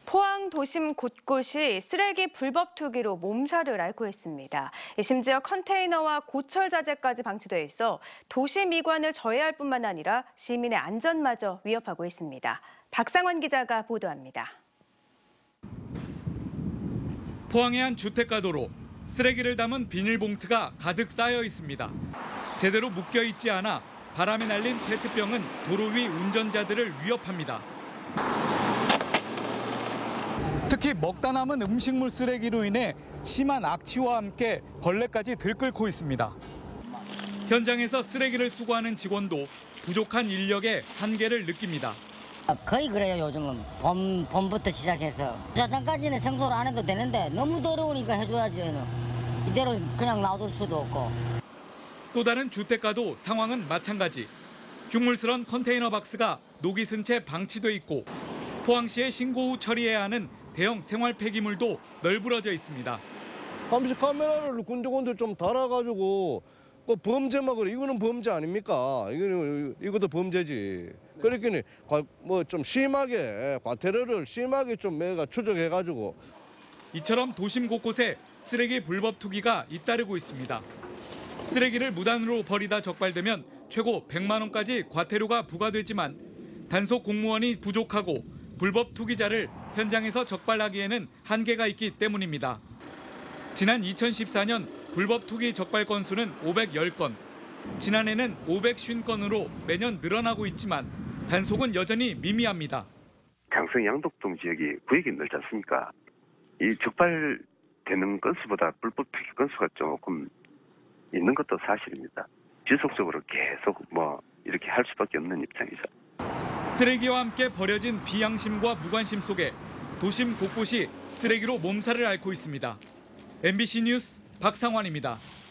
포항 도심 곳곳이 쓰레기 불법 투기로 몸살을 앓고 있습니다. 심지어 컨테이너와 고철 자재까지 방치돼 있어 도시 미관을 저해할 뿐만 아니라 시민의 안전마저 위협하고 있습니다. 박상원 기자가 보도합니다. 포항의 한 주택가 도로, 쓰레기를 담은 비닐봉투가 가득 쌓여 있습니다. 제대로 묶여 있지 않아 바람에 날린 페트병은 도로 위 운전자들을 위협합니다. 특히 먹다 남은 음식물 쓰레기로 인해 심한 악취와 함께 벌레까지 들끓고 있습니다. 현장에서 쓰레기를 수거하는 직원도 부족한 인력의 한계를 느낍니다. 거의 그래요. 요즘은 봄부터 시작해서 주차장까지는 청소를 안 해도 되는데 너무 더러우니까 해줘야지. 이대로 그냥 놔둘 수도 없고. 또 다른 주택가도 상황은 마찬가지. 흉물스런 컨테이너 박스가 녹이 쓴 채 방치돼 있고 포항시에 신고 후 처리해야 하는 대형 생활 폐기물도 널브러져 있습니다. 감시 카메라를 군데군데 좀 달아가지고 범죄만 그래. 이거는 범죄 아닙니까? 이것도 범죄지. 그러니까 뭐 좀 심하게 과태료를 심하게 좀 매가 추적해가지고. 이처럼 도심 곳곳에 쓰레기 불법 투기가 잇따르고 있습니다. 쓰레기를 무단으로 버리다 적발되면 최고 100만 원까지 과태료가 부과되지만 단속 공무원이 부족하고 불법 투기자를 현장에서 적발하기에는 한계가 있기 때문입니다. 지난 2014년 불법 투기 적발 건수는 510건, 지난해는 550건으로 매년 늘어나고 있지만 단속은 여전히 미미합니다. 장성 양덕동 지역이 구역이 넓지 않습니까? 이 적발되는 건수보다 불법 투기 건수가 조금 있는 것도 사실입니다. 지속적으로 계속 이렇게 할 수밖에 없는 입장이죠. 쓰레기와 함께 버려진 비양심과 무관심 속에 도심 곳곳이 쓰레기로 몸살을 앓고 있습니다. MBC 뉴스 박상환입니다.